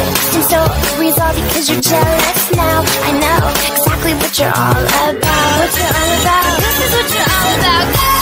seem so resolved because you're jealous now. I know exactly what you're all about. What you're all about. This is what you're all about.